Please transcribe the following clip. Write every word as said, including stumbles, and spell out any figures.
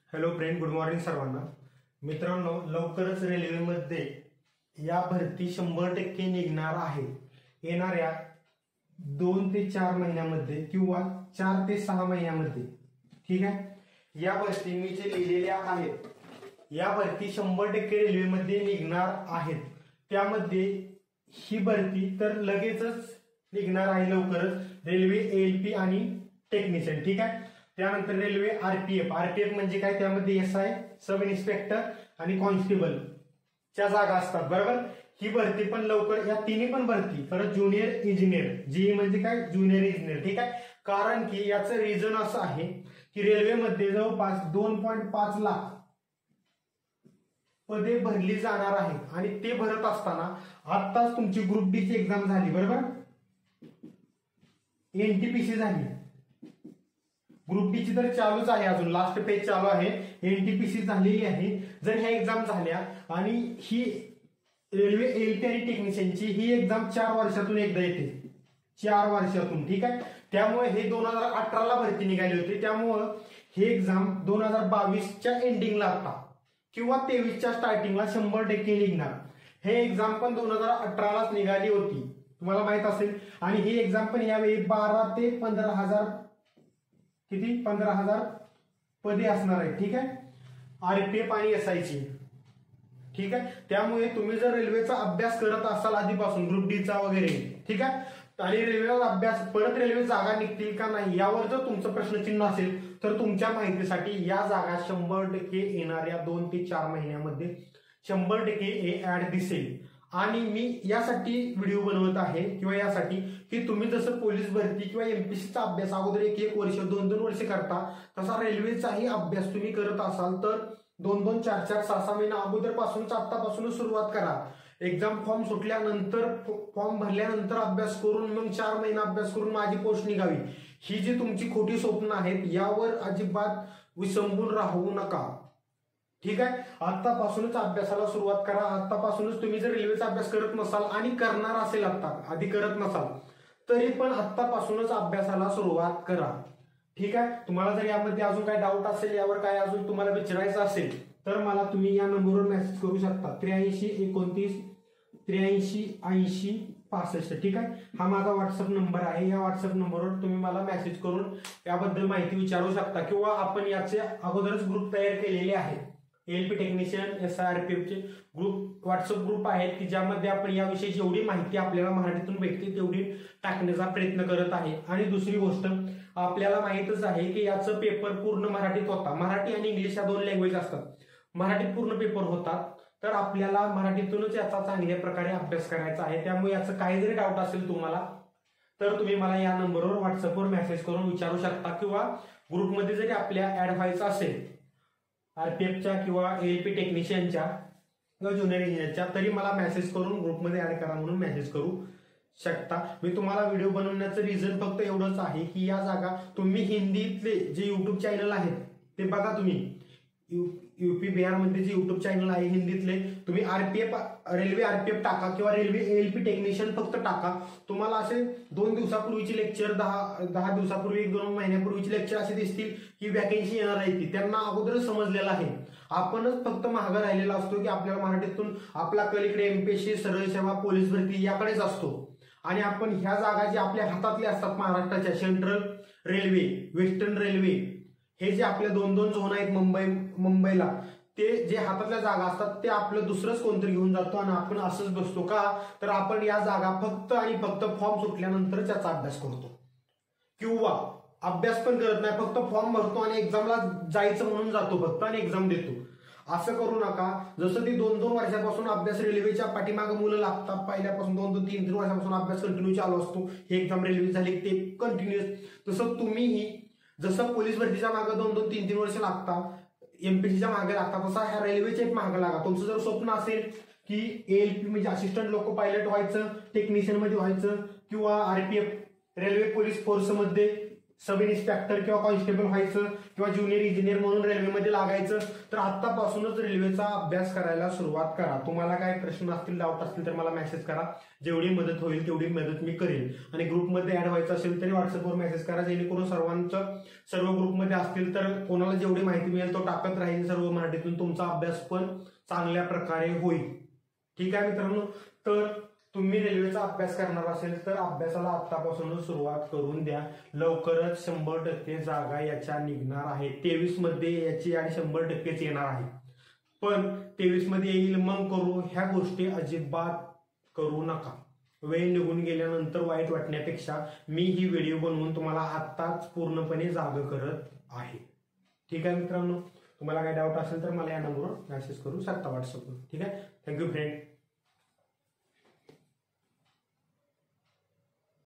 Hello friend, good morning सर्वांना. मित्रांनो, लवकरच रेल्वेमध्ये या भरती शंभर टक्के निघणार आहे. येणाऱ्या दोन ते चार महिन्यामध्ये किंवा चार ते सहा महिन्यामध्ये. ठीक आहे. या भरती मी जे लिहिलेल्या आहेत या भरती शंभर टक्के रेल्वेमध्ये निघणार आहेत. त्यामध्ये ही भरती तर लगेचच निघणार आहे लवकरच. रेल्वे एएलपी आणि टेक्निशियन. ठीक आहे. त्यानंतर रेल्वे आरपीएफ. आरपीएफ म्हणजे काय? त्यामध्ये एस आय, सब इन्स्पेक्टर आणि कॉन्स्टेबल च्या जागा असतात. बरोबर. ही भरती पण लवकर, या तिन्ही पण भरती. परत ज्युनियर इंजिनियर, जी म्हणजे काय? Junior engineer. ठीक आहे. कारण की याचं रिझन असं आहे की रेल्वेमध्ये जवळपास दोन पॉईंट पाच लाख पदे भरली जाणार आहेत आणि ते भरत असताना आत्ताच तुमची ग्रुप डी ची एक्झाम झाली. बरोबर. एनटीपीसी झाली. ग्रुप डी ची तर चालूच आहे, अजून लास्ट पेज चालू आहे. एनटीपीसी झालेली आहे. जर ह्या एक्झाम झाल्या आणि ही रेल्वे एएलपी आणि टेक्निशियनची ही एक्झाम चार वर्षातून एकदा येते. चार वर्षातून. ठीक आहे. त्यामुळे हे दोन हजार अठराला भरती निघाली होती. त्यामुळं हे एक्झाम दोन हजार बावीसच्या एंडिंगला आता किंवा तेवीसच्या स्टार्टिंगला शंभर टक्के निघणार. हे एक्झाम पण दोन हजार अठरालाच निघाली होती, तुम्हाला माहित असेल. आणि ही एक्झाम पण यावेळी बारा ते पंधरा हजार किती पंधरा हजार पदे असणार आहे. ठीक आहे. आरपीएफ आणि एसआयची. ठीक आहे. त्यामुळे तुम्ही जर रेल्वेचा अभ्यास करत असाल आधीपासून, ग्रुप डीचा वगैरे, ठीक आहे, आणि रेल्वेचा अभ्यास, परत रेल्वे जागा निघतील का नाही यावर जर तुमचं प्रश्नचिन्ह असेल तर तुमच्या माहितीसाठी या जागा शंभर टक्के येणाऱ्या दोन ते चार महिन्यामध्ये शंभर टक्के ऍड दिसेल. आणि मी यासाठी व्हिडिओ बनवत आहे किंवा यासाठी की तुम्ही जसं पोलीस भरती किंवा एमपीसीचा अभ्यास अगोदर एक एक वर्ष दोन दोन वर्ष करता, तसा रेल्वेचाही अभ्यास तुम्ही करत असाल तर दोन दोन चार चार सहा सहा महिना अगोदर पासूनच आतापासूनच सुरुवात करा. एक्झाम फॉर्म सुटल्यानंतर, फॉर्म भरल्यानंतर अभ्यास करून मग चार महिना अभ्यास करून माझी पोस्ट निघावी, ही जी तुमची खोटी स्वप्न आहेत यावर अजिबात विसंबून राहू नका. ठीक आहे. आतापासूनच अभ्यासाला सुरुवात करा. आतापासूनच तुम्ही जर रेल्वेचा अभ्यास करत नसाल आणि करणार असेल, आता आधी करत नसाल तरी पण आतापासूनच अभ्यासाला सुरुवात करा. ठीक आहे. तुम्हाला जर यामध्ये अजून काय डाऊट असेल, यावर काय अजून तुम्हाला विचारायचं असेल तर मला तुम्ही या नंबरवर मेसेज करू शकता. त्र्याऐंशी एकोणतीस त्र्याऐंशी ऐंशी पासष्ट. ठीक आहे. हा माझा व्हॉट्सअप नंबर आहे. या व्हॉट्सअप नंबरवर तुम्ही मला मेसेज करून याबद्दल माहिती विचारू शकता. किंवा आपण याचे अगोदरच ग्रुप तयार केलेले आहेत. एएलपी टेक्निशियन, एसआरपीएफचे ग्रुप, व्हॉट्सअप ग्रुप आहेत की ज्यामध्ये आपण याविषयी जेवढी माहिती आपल्याला मराठीतून भेटते तेवढी टाकण्याचा प्रयत्न करत आहे. आणि दुसरी गोष्ट, आपल्याला माहितच आहे की याचं पेपर पूर्ण मराठीत होता. मराठी आणि इंग्लिश या दोन लँग्वेज असतात. मराठीत पूर्ण पेपर होतात. तर आपल्याला मराठीतूनच याचा चांगल्या प्रकारे अभ्यास करायचा आहे. त्यामुळे याचं काही जरी डाऊट असेल तुम्हाला तर तुम्ही मला या नंबरवर व्हॉट्सअपवर मेसेज करून विचारू शकता. किंवा ग्रुपमध्ये जरी आपल्या ऍड व्हायचं असेल आरपीएफच्या किंवा एएलपी टेक्निशियनच्या किंवा ज्युनियर इंजिनियरच्या, तरी मला मेसेज करून ग्रुपमध्ये ऍड करा म्हणून मेसेज करू शकता. मी तुम्हाला व्हिडिओ बनवण्याचं रिझन फक्त एवढंच आहे की या जागा तुम्ही हिंदीतले जे युट्यूब चॅनल आहेत ते बघा. तुम्ही युपी बिहारमध्ये जे युट्यूब चॅनल आहे हिंदीतले, तुम्ही आरपीएफ रेल्वे आरपीएफ टाका किंवा रेल्वे एएलपी टेक्निशियन फक्त टाका. तुम्हाला असे दोन दिवसापूर्वीची लेक्चर, दहा दहा दिवसापूर्वी एक दोन महिन्यापूर्वीची लेक्चर असे दिसतील की वॅकेन्सी येणार आहे ती त्यांना अगोदरच समजलेलं आहे. आपणच फक्त महाग राहिलेला असतो की आपल्याला मराठीतून आपला कल इकडे एमपीएससी, सरळ सेवा, पोलीस भरती याकडेच असतो. आणि आपण ह्या जागा जे आपल्या हातातल्या असतात महाराष्ट्राच्या, सेंट्रल रेल्वे, वेस्टर्न रेल्वे, हे जे आपले दोन दोन झोन आहेत मुंबई मुंबईला, ते जे हातातल्या जागा असतात ते आपलं दुसरंच कोणतरी घेऊन जातो आणि आपण असंच बसतो. का तर आपण या जागा फक्त आणि फक्त फॉर्म सुटल्यानंतर त्याचा अभ्यास करतो किंवा अभ्यास पण करत नाही, फक्त फॉर्म भरतो आणि एक्झामला जायचं म्हणून जातो फक्त आणि एक्झाम देतो. असं करू नका. जसं ती दोन दोन वर्षापासून अभ्यास रेल्वेच्या पाठीमागे मुलं लागतात, पहिल्यापासून दोन दोन तीन तीन वर्षापासून अभ्यास कंटिन्यू चालू असतो. ही एक्झाम रेल्वे झाली ते कंटिन्युअस, तसं तुम्हीही जसं पोलीस भरतीच्या मागे दोन दोन तीन तीन वर्ष लागतात, एमपीसीच्या मागे लागतात, तसा ह्या रेल्वेच्या एक मागे लागा. तुमचं जर स्वप्न असेल की एएलपी म्हणजे असिस्टंट लोको पायलट व्हायचं, टेक्निशियन मध्ये व्हायचं किंवा आरपीएफ रेल्वे पोलीस फोर्समध्ये सब इन्स्पेक्टर किंवा कॉन्स्टेबल व्हायचं किंवा ज्युनियर इंजिनियर म्हणून रेल्वेमध्ये लागायचं तर आतापासूनच रेल्वेचा अभ्यास करायला सुरुवात करा. तुम्हाला काय प्रश्न असतील, डाऊट असतील तर मला मेसेज करा. जेवढी मदत होईल तेवढी मदत मी करेन. आणि ग्रुपमध्ये ऍड व्हायचं असेल तरी व्हॉट्सअपवर मेसेज करा, जेणेकरून सर्वांचं सर्व ग्रुपमध्ये असतील तर कोणाला जेवढी माहिती मिळेल तो टाकत राहील सर्व मराठीतून. तुमचा अभ्यास पण चांगल्या प्रकारे होईल. ठीक आहे मित्रांनो. तर तुम्ही रेल्वेचा अभ्यास करणार असेल तर अभ्यासाला आतापासूनच सुरुवात करून द्या. लवकरच शंभर टक्के जागा याच्या निघणार आहे. तेवीस मध्ये याची आणि शंभर टक्केच येणार आहे. पण तेवीस मध्ये येईल मग करू ह्या गोष्टी अजिबात करू नका. वेळ निघून गेल्यानंतर वाईट वाटण्यापेक्षा मी ही व्हिडिओ बनवून तुम्हाला आत्ताच पूर्णपणे जाग करत आहे. ठीक आहे मित्रांनो. तुम्हाला काही डाऊट असेल तर मला या नंबरवर मेसेज करू शकता व्हॉट्सअपवर. ठीक आहे. Thank you friend.